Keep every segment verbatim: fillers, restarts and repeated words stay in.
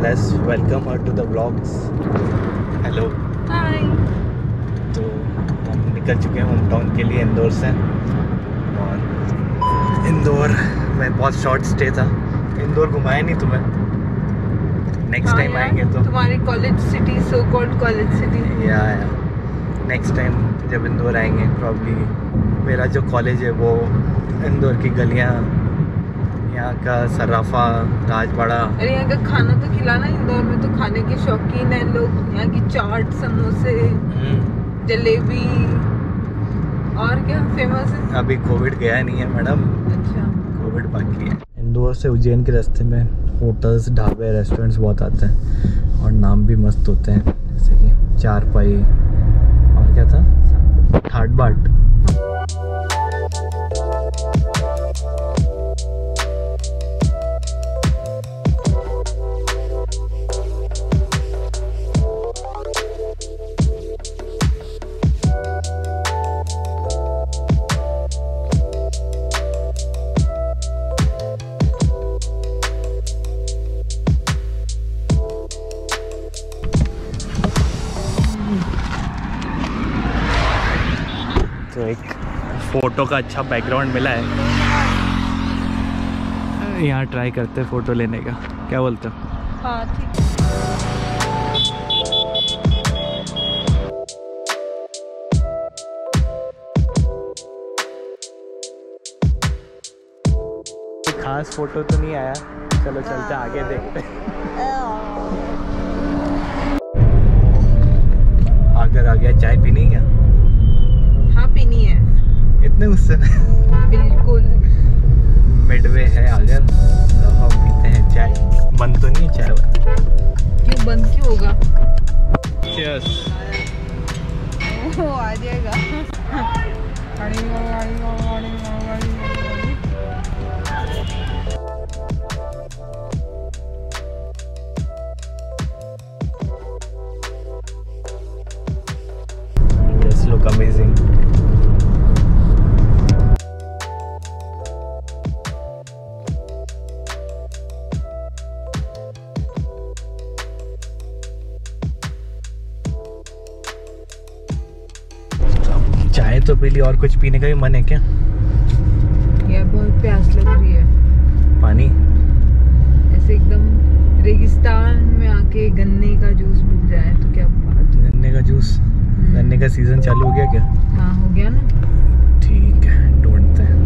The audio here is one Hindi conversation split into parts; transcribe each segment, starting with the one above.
Let's welcome her to the vlogs. Hello hi. तो हम निकल चुके हैं होम टाउन के लिए इंदौर से। और इंदौर में बहुत शॉर्ट स्टे था। इंदौर घुमाया नहीं तुम्हें, नेक्स्ट टाइम आएंगे तो। तुम्हारी college city, so called college city. या नेक्स्ट टाइम जब इंदौर आएंगे प्रॉब्ली। मेरा जो कॉलेज है वो इंदौर की गलियाँ, यहाँ का सराफा, राजवाड़ा। अरे यहाँ का खाना तो खिलाना। इंदौर में तो खाने के शौकीन है लोग। यहाँ की चाट, समोसे, जलेबी और क्या फेमस है। अभी कोविड गया नहीं है मैडम। अच्छा, कोविड बाकी है। इंदौर से उज्जैन के रास्ते में होटल्स, ढाबे, रेस्टोरेंट्स बहुत आते हैं और नाम भी मस्त होते हैं, जैसे कि चारपाई और क्या था, ठाट बाट। तो एक फ़ोटो का अच्छा बैकग्राउंड मिला है, यहाँ ट्राई करते हैं फ़ोटो लेने का। क्या बोलते हो? हाँ ठीक। खास फ़ोटो तो नहीं आया, चलो चलते आगे देखते हैं। आकर आ गया, चाय पीनी क्या? हाँ पीनी है। इतने उससे बिल्कुल मिडवे है आगर, तो हम पीते हैं चाय। बंद तो नहीं है चाय? क्यों बंद क्यों होगा? Cheers। ओ आ जाएगा। This look amazing। चाय तो पी ली, और कुछ पीने का भी मन है क्या? यार बहुत प्यास लग रही है। पानी? ऐसे एकदम रेगिस्तान में आके गन्ने का जूस मिल जाए तो क्या बात है। गन्ने का जूस? गन्ने का सीजन चालू हो गया क्या? हाँ हो गया ना। ठीक है, ढूंढते हैं।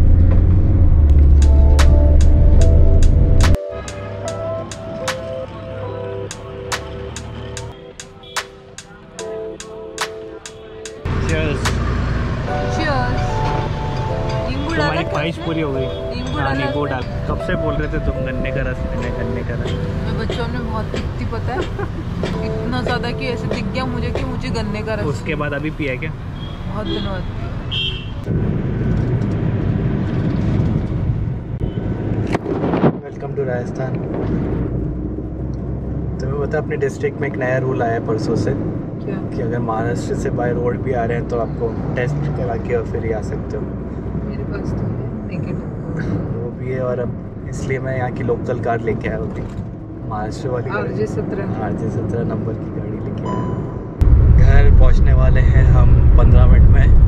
Cheers। Cheers। नींबू डाला? तुम्हारी ख्वाहिश पूरी हो गई। नींबू हाँ, डाला? नींबू डाल। कब से बोल रहे थे तुम गन्ने का रस पीने, गन्ने का रस? मैं बच्चों में बहुत दिखती, पता है इतना ज्यादा कि ऐसे दिख गया मुझे कि मुझे गन्ने का रस। उसके बाद अभी पिया क्या? बहुत दिनों बाद पिया। Welcome to Rajasthan. तुम्हें पता है अपने डिस्ट्रिक्ट में एक नया रूल आया है परसों से। क्या? कि अगर महाराष्ट्र से बाय रोड भी आ रहे हैं तो आपको टेस्ट करा के और फिर ही आ सकते हो। मेरे पास तो है नेगेटिव। वो भी है, और अब इसलिए मैं यहाँ की लोकल कार लेके आया होती, महाराष्ट्र वाली आर जे सत्रह आर जे सत्रह नंबर की गाड़ी लेके आया। घर पहुँचने वाले हैं हम पंद्रह मिनट में।